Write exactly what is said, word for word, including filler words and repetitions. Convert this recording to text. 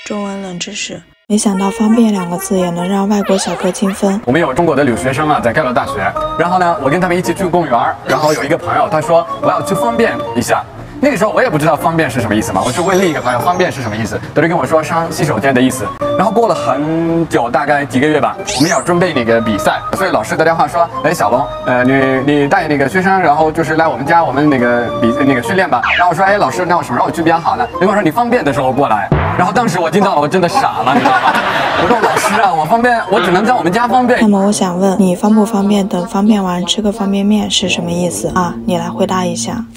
中文冷知识。没想到方便两个字也能让外国小哥精分。 我们有中国的留学生啊，在盖勒大学，然后呢，我跟他们一起去公园，然后有一个朋友他说我要去方便一下。那个时候我也不知道方便是什么意思嘛，我就问另一个朋友方便是什么意思，他就跟我说上洗手间的意思。然后过了很久，大概几个月吧，我们要准备那个比赛，所以老师打电话说，哎，小龙，呃，你你带那个学生，然后就是来我们家我们那个比那个训练吧。然后我说，哎，老师，那我什么时候去比较好呢？他跟我说你方便的时候过来。然后当时我听到了，我真的傻了，你知道吗？我说老师啊，我方便，我只能在我们家方便。 那么我想问你，方不方便等方便完吃个方便面是什么意思啊？你来回答一下。